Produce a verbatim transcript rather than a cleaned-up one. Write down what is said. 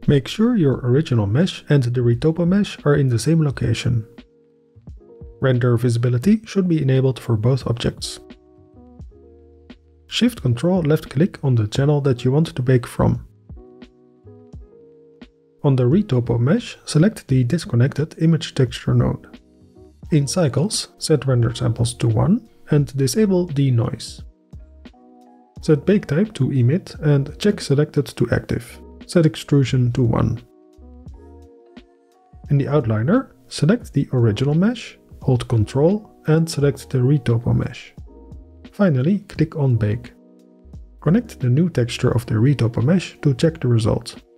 Make sure your original mesh and the retopo mesh are in the same location. Render visibility should be enabled for both objects. Shift Control left click on the channel that you want to bake from. On the retopo mesh, select the disconnected image texture node. In cycles, set render samples to one and disable denoise. Set bake type to emit and check selected to active. Set extrusion to one. In the outliner, select the original mesh, hold Ctrl and select the retopo mesh. Finally, click on Bake. Connect the new texture of the retopo mesh to check the result.